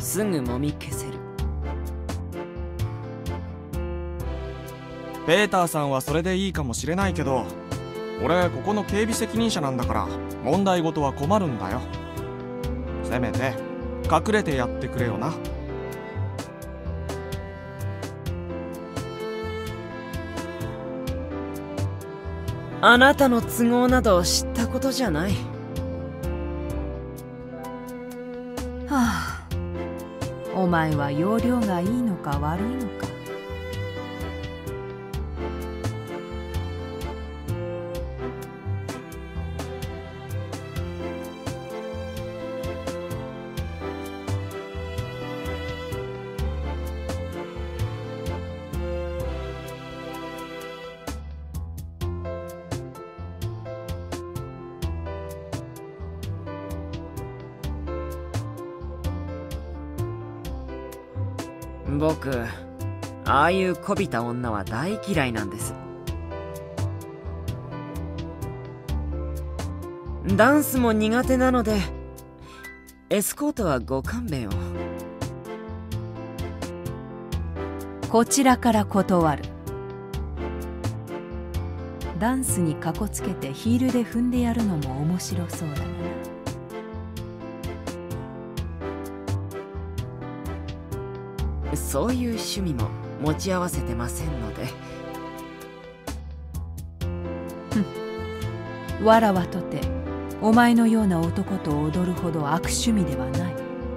すぐもみ消せる。 ペーターさんはそれでいいかもしれないけど、俺ここの警備責任者なんだから問題事は困るんだよ。せめて隠れてやってくれよな。 あなたの都合など知ったことじゃない。 はあ、お前は要領がいいのか悪いのか。 僕、ああいうこびた女は大嫌いなんです。ダンスも苦手なので、エスコートはご勘弁を。 こちらから断る。ダンスにかこつけてヒールで踏んでやるのも面白そうだがな。 そういう趣味も持ち合わせてませんので。 わらわとてお前のような男と踊るほど悪趣味ではない。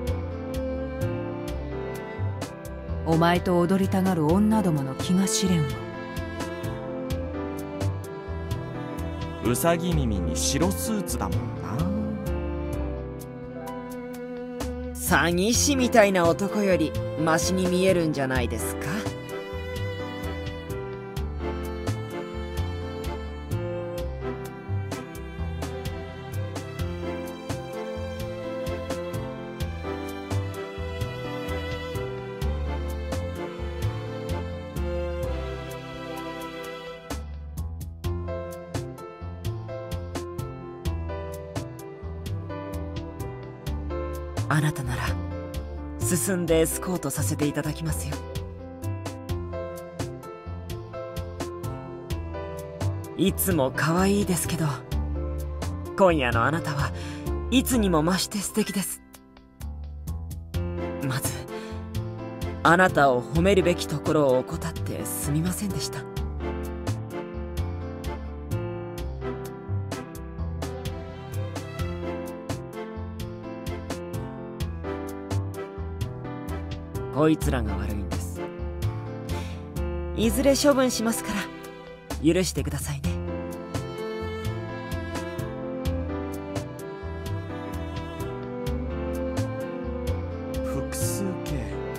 お前と踊りたがる女どもの気が知れんわ。 うさぎ耳に白スーツだもんな。 詐欺師みたいな男よりマシに見えるんじゃないですか。あなたなら進んでエスコートさせていただきますよ。いつも可愛いですけど、今夜のあなたはいつにも増して素敵です。まずあなたを褒めるべきところを怠ってすみませんでした。こいつらが悪いんです。いずれ処分しますから許してくださいね。 複数形。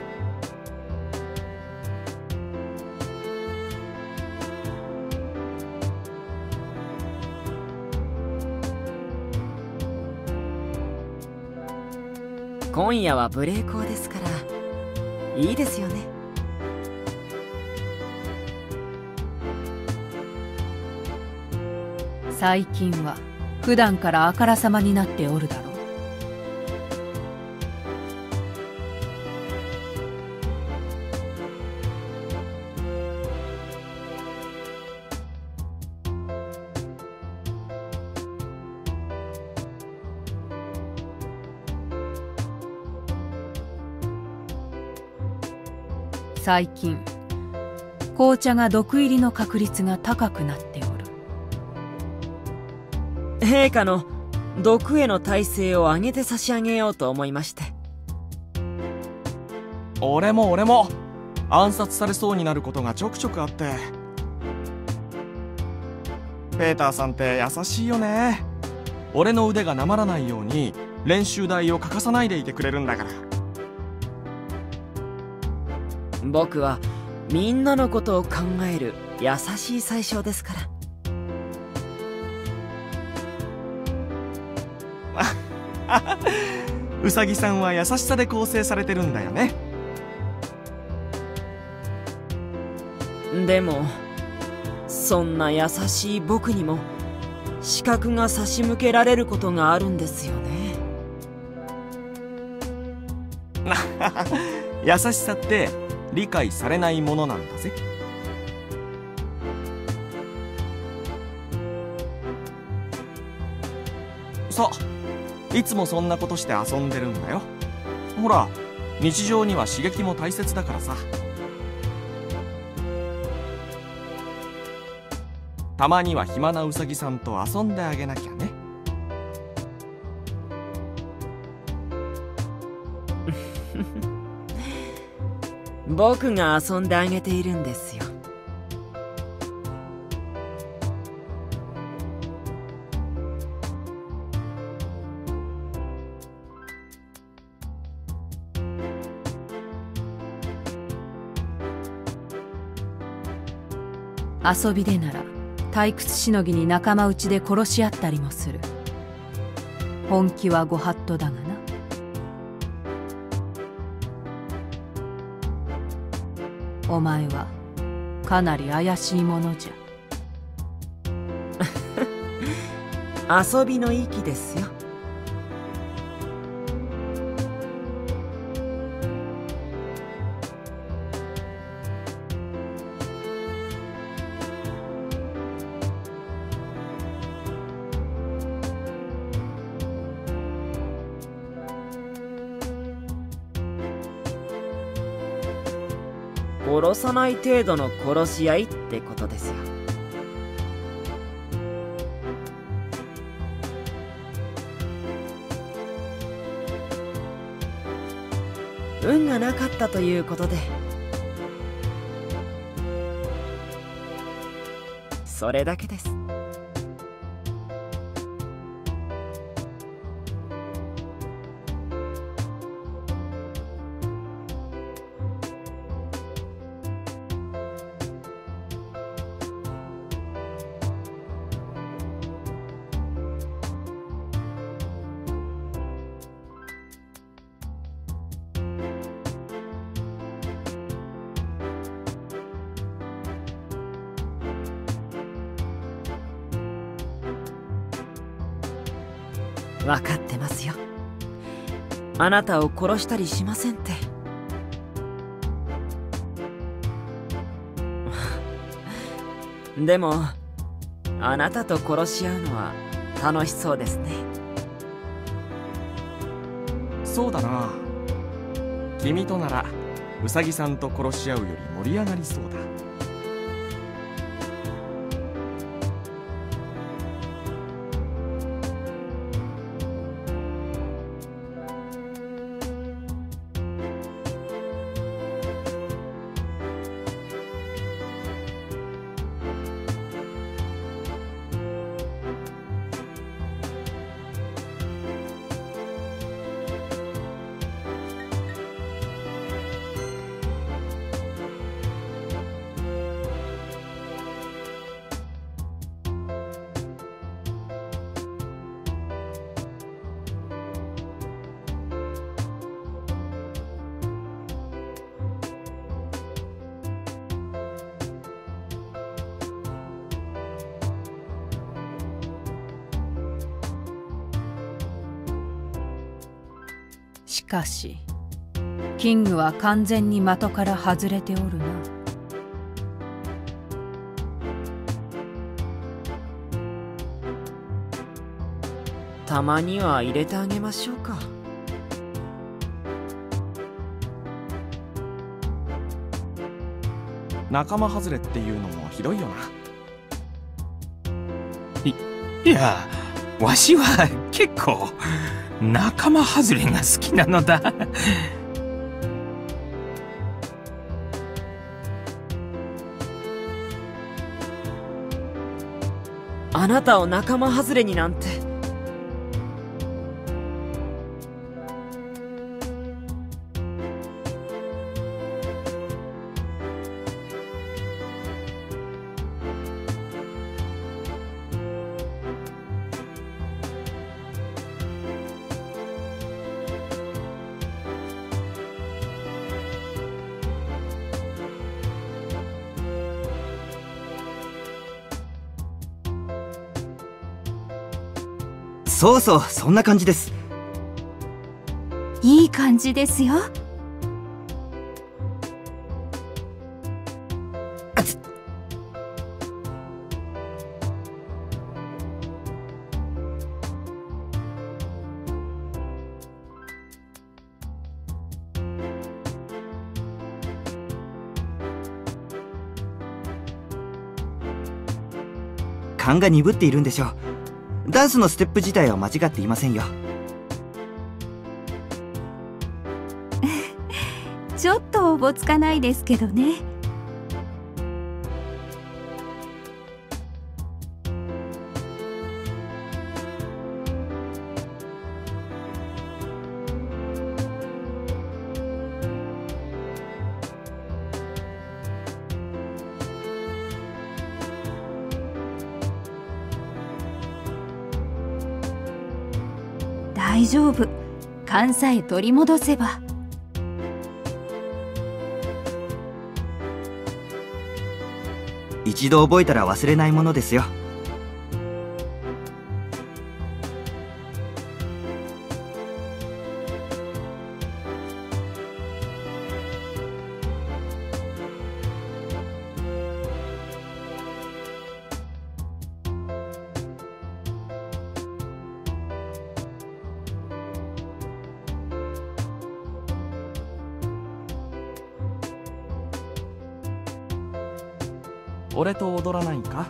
今夜は無礼講ですからいいですよね。 最近は普段からあからさまになっておるだろう。最近紅茶が毒入りの確率が高くなっておる。 陛下の毒への耐性を上げて差し上げようと思いまして。 俺も暗殺されそうになることがちょくちょくあって。ペーターさんって優しいよね。俺の腕がなまらないように練習台を欠かさないでいてくれるんだから。 僕はみんなのことを考える優しい宰相ですから。 うさぎさんは優しさで構成されてるんだよね。 でもそんな優しい僕にも視覚が差し向けられることがあるんですよね。 優しさって理解されないものなんだぜ。さあ、いつもそんなことして遊んでるんだよ。ほら、日常には刺激も大切だからさ。たまには暇なウサギさんと遊んであげなきゃね。 僕が遊んであげているんですよ。 遊びでなら退屈しのぎに仲間内で殺し合ったりもする。本気はご法度だがな。お前はかなり怪しいものじゃ。遊びの域ですよ。殺さない程度の殺し合いってことですよ。運がなかったということで、それだけです。分かってますよ。あなたを殺したりしませんって。でもあなたと殺し合うのは楽しそうですね。 そうだな。君とならウサギさんと殺し合うより盛り上がりそうだ。 しかしキングは完全に的から外れておるな。 たまには入れてあげましょうか。 仲間外れっていうのもひどいよな。 いや、わしは結構仲間外れが好きなのだ。 あなたを仲間外れになんて。 そうそう、そんな感じです。 いいい感じですよ。 勘が鈍っているんでしょう。ダンスのステップ自体は間違っていませんよ。 ちょっとおぼつかないですけどね。大丈夫。勘さえ取り戻せば。 一度覚えたら忘れないものですよ。 俺と踊らないか？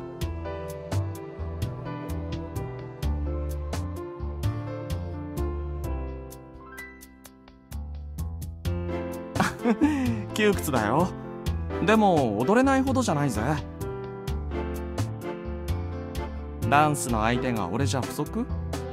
窮屈だよ。でも踊れないほどじゃないぜ。ダンスの相手が俺じゃ不足？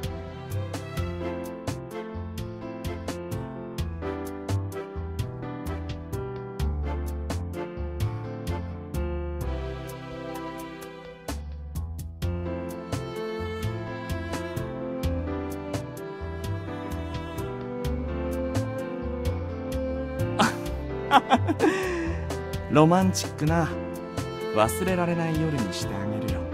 ロマンチックな、忘れられない夜にしてあげるよ。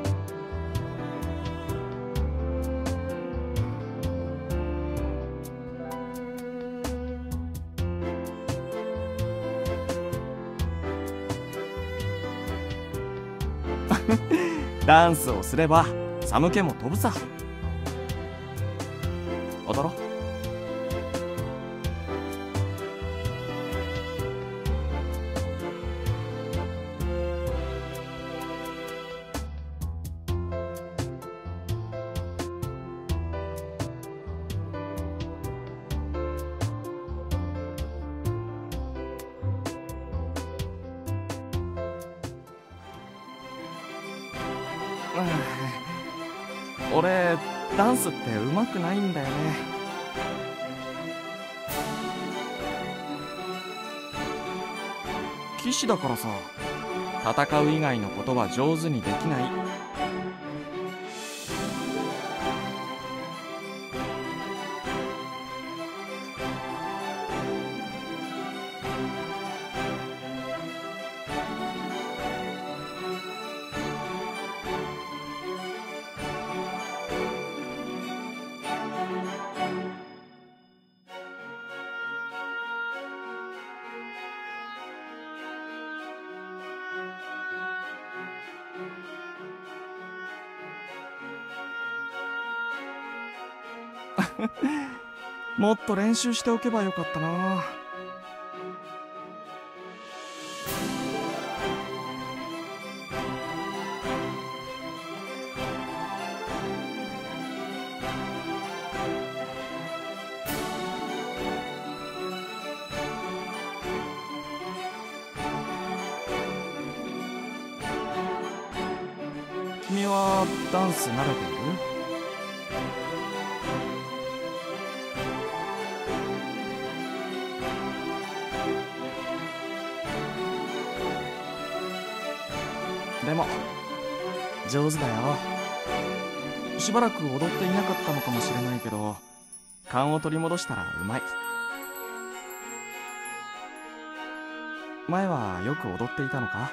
ダンスをすれば寒気も飛ぶさ。踊ろう。俺ダンスって上手くないんだよね。騎士だからさ、戦う以外のことは上手にできない。もっと練習しておけばよかったな。君はダンス慣れている？でも上手だよ。しばらく踊っていなかったのかもしれないけど、勘を取り戻したらうまい。前はよく踊っていたのか？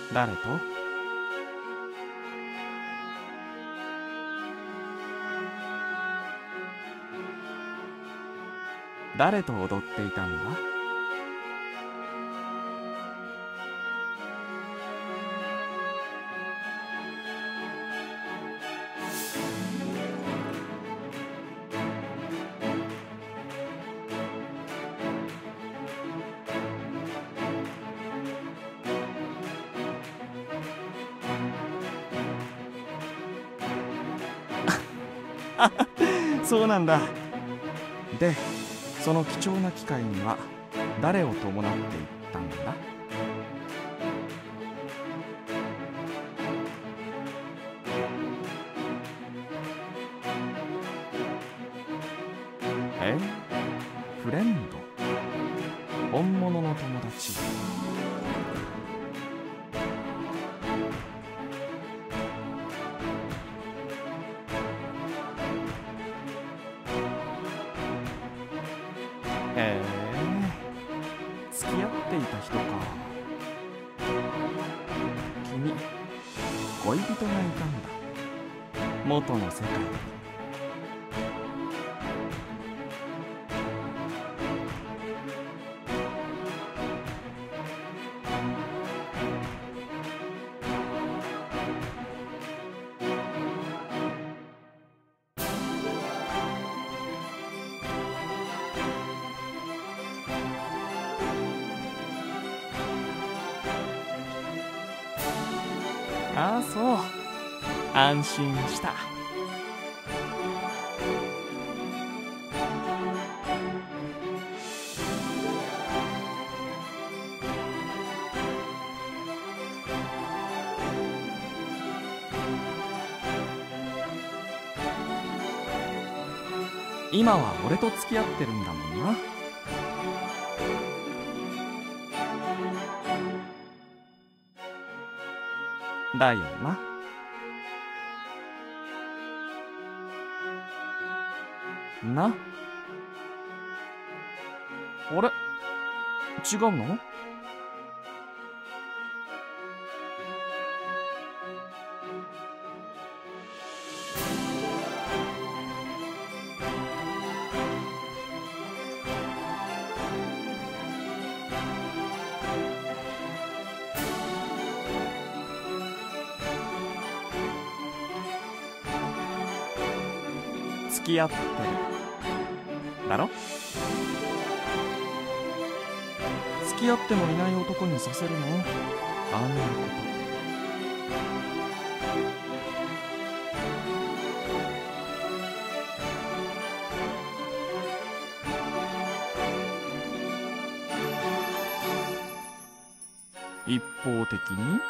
誰と？誰と踊っていたんだ？そうなんだ。で、その貴重な機会には誰を伴っていったんだ？フレンド、本物の友達。付き合っていた人か。君、恋人がいたんだ。元の世界に。ああ、そう。安心した。今は俺と付き合ってるんだもんな。だよな。な。あれ？違うの？付き合ってるだろ？付き合ってもいない男にさせるの？あんなこと。一方的に？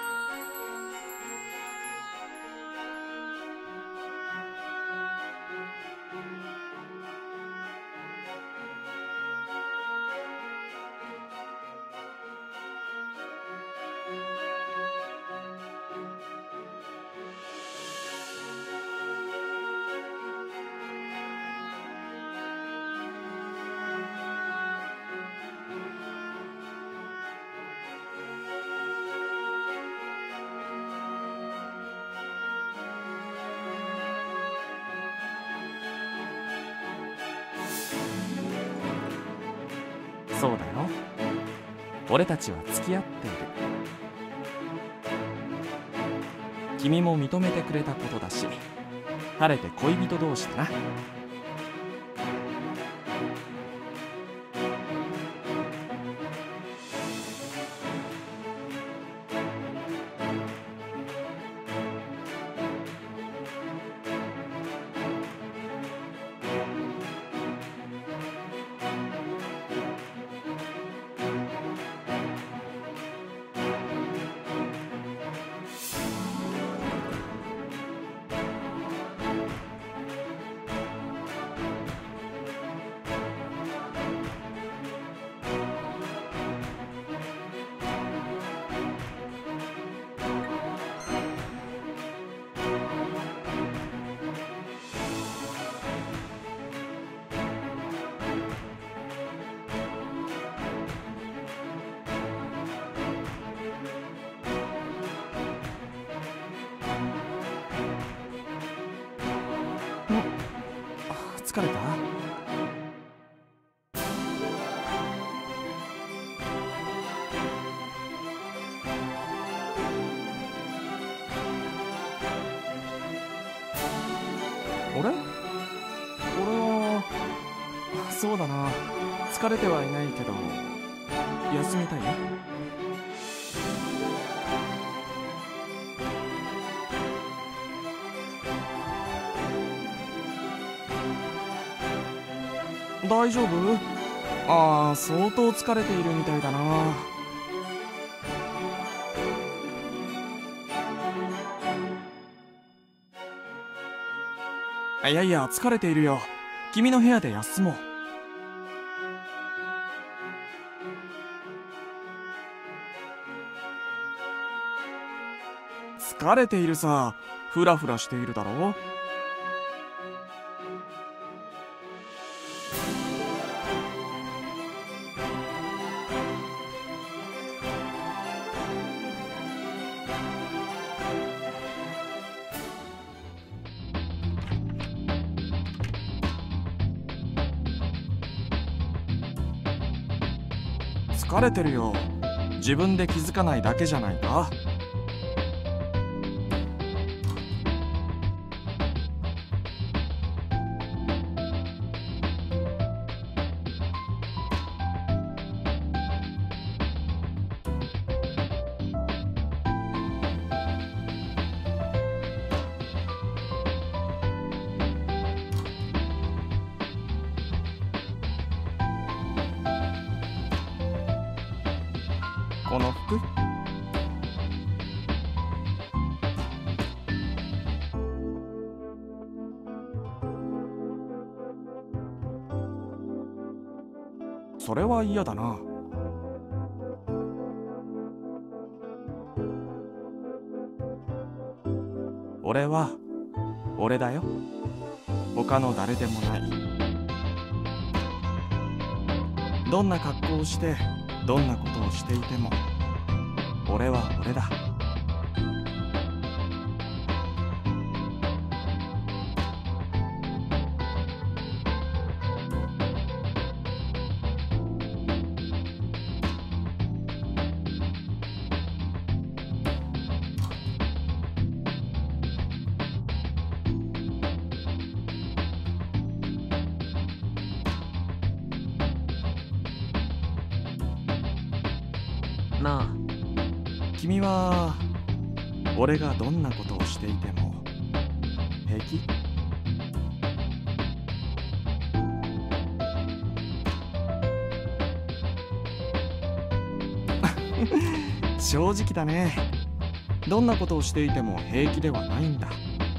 そうだよ。俺たちは付き合っている。君も認めてくれたことだし、晴れて恋人同士だな。 疲れた？俺はそうだな、疲れてはいないけど休みたい？大丈夫？ああ、相当疲れているみたいだな。いやいや、疲れているよ。君の部屋で休もう。疲れているさ。フラフラしているだろ。疲れてるよ。自分で気づかないだけじゃないか。この服？それは嫌だな。俺は俺だよ。他の誰でもない。どんな格好をしてどんなことをしていても俺は俺だ。 なあ、 君は俺がどんなことをしていても平気？正直だね。どんなことをしていても平気ではないんだ。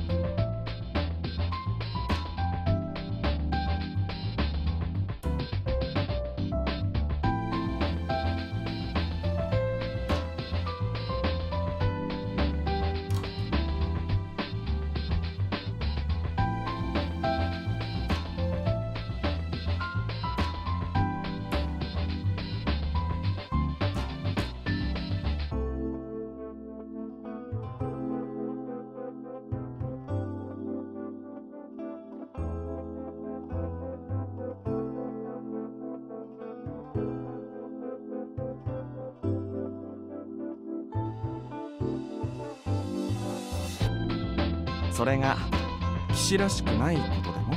それが騎士らしくないことでも？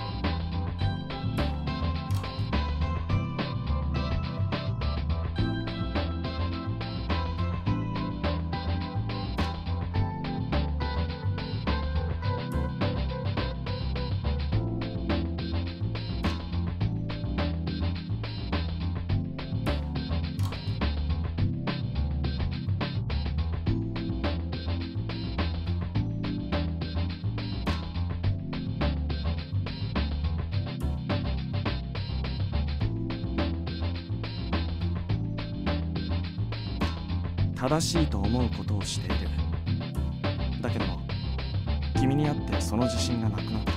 正しいと思うことをしている。だけど君に会ってその自信がなくなった。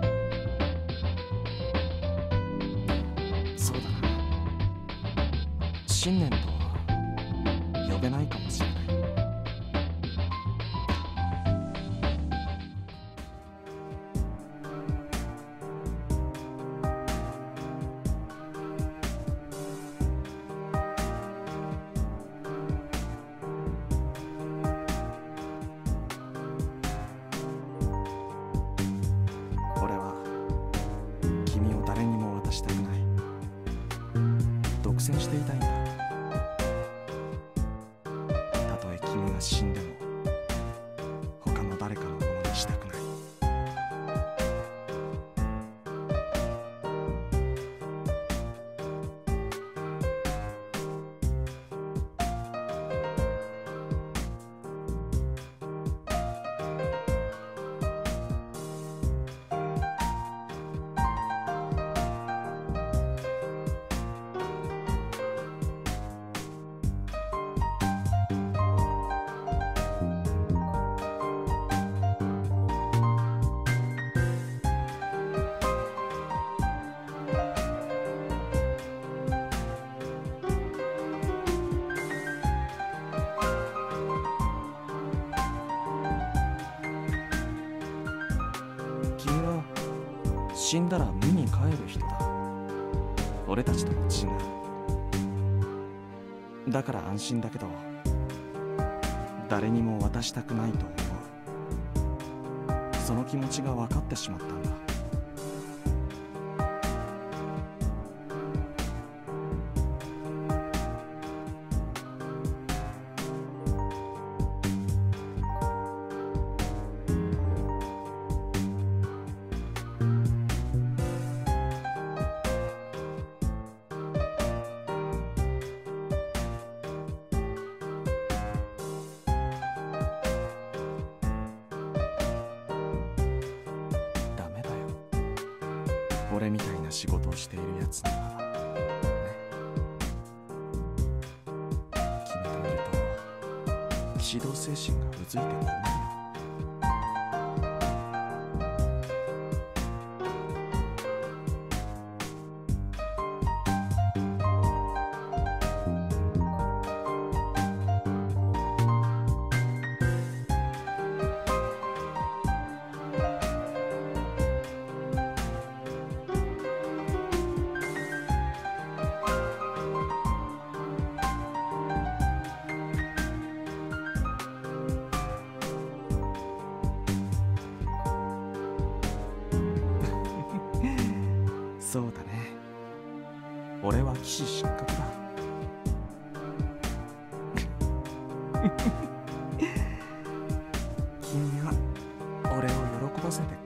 そうだな、信念とは呼べないかもしれない。 占していたいんだ。たとえ君が死んでも他の誰かのものにしたくない。死んだら無に帰る人だ。俺たちとは違う。だから安心だけど誰にも渡したくないと思う。その気持ちが分かってしまったんだ。俺みたいな仕事をしているやつにはね。君といると騎士道精神がうずいて困るよ。そうだね。俺は騎士失格だ。君は俺を喜ばせて